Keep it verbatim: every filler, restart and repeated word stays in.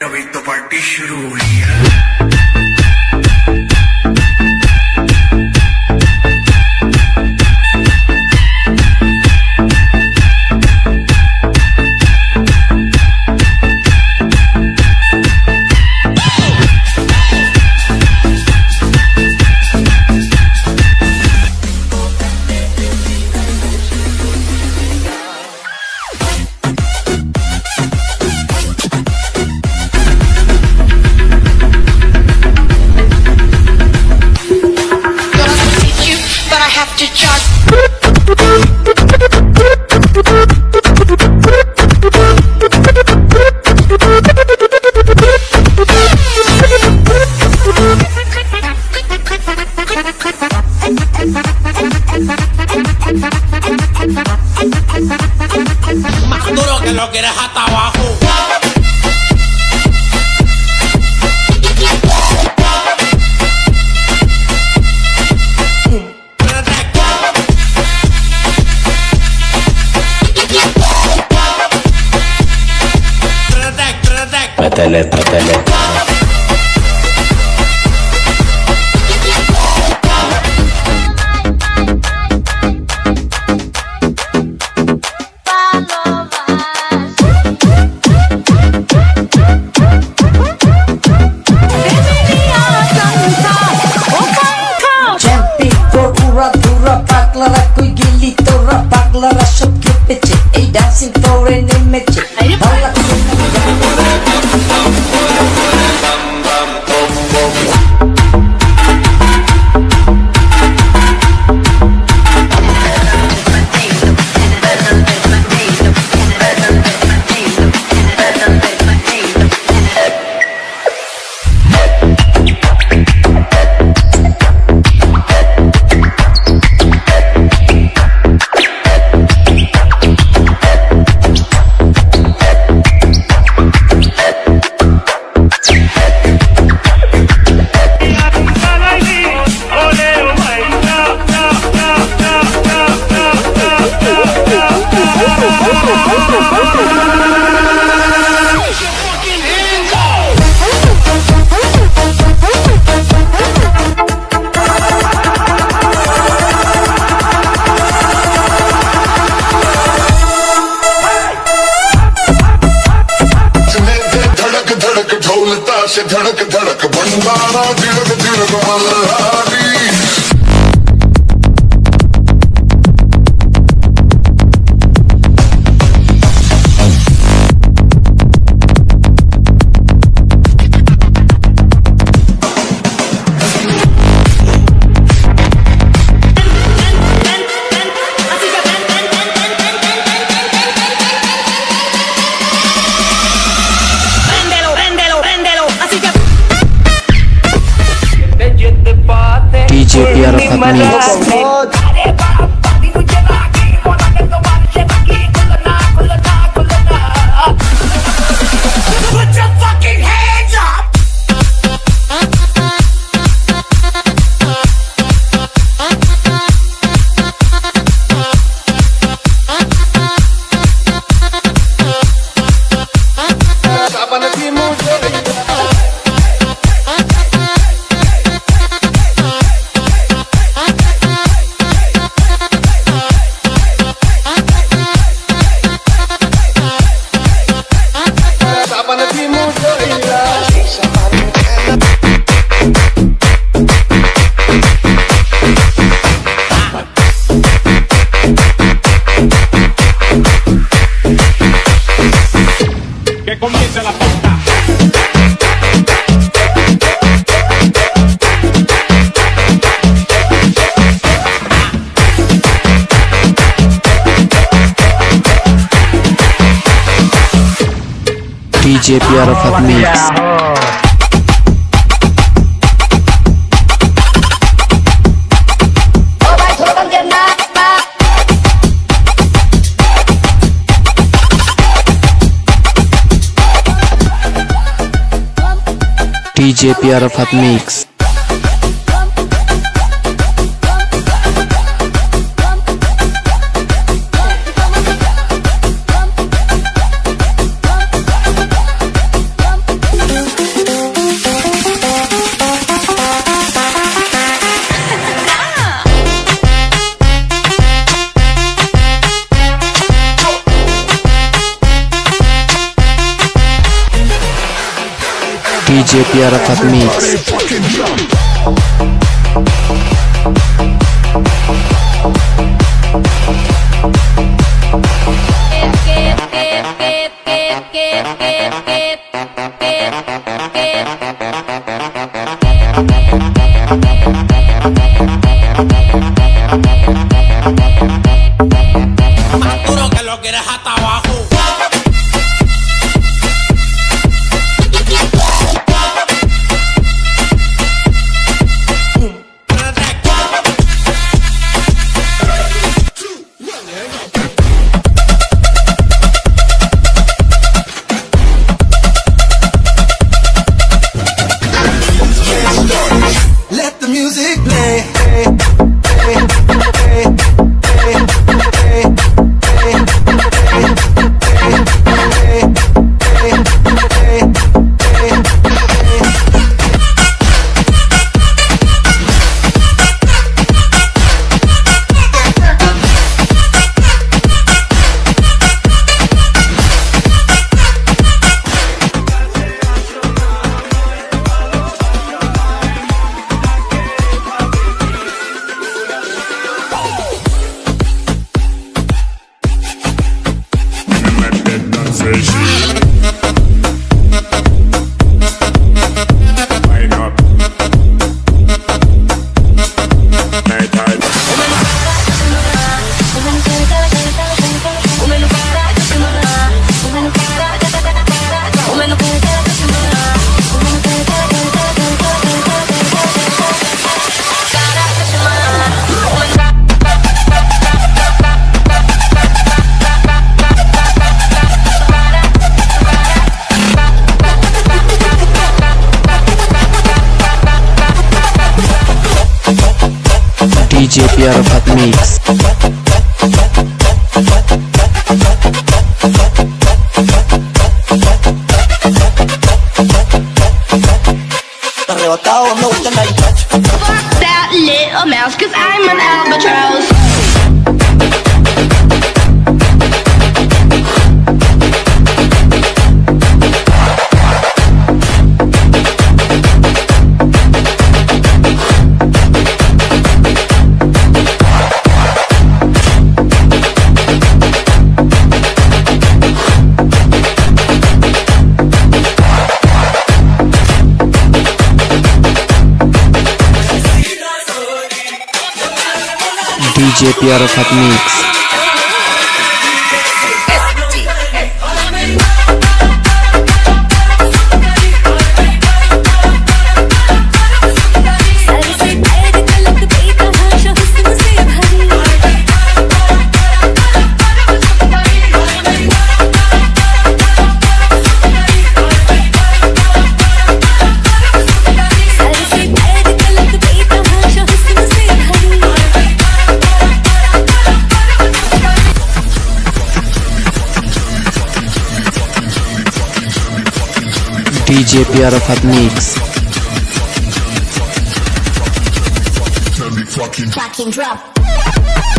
अभी तो पार्टी शुरू हुई है। Más duro que lo quieres hasta abajo. Métele, métele. Dancing for an image. से धड़क धड़क भंडारा तिलक तिलक Malhari D J P Arafat Mix. Que comience la fiesta. D J P Arafat Mix. D J P Arafat Mix. D J P Arafat Mix. Más duro que lo que eres hasta abajo. Let the music play. D J P Arafat Mix. Arrebatado, no gusta nadie. Fuck that little mouse, cause I'm an albatross. D J P Arafat Mix. D J P Arafat Mix. Tell me fucking Fucking drop.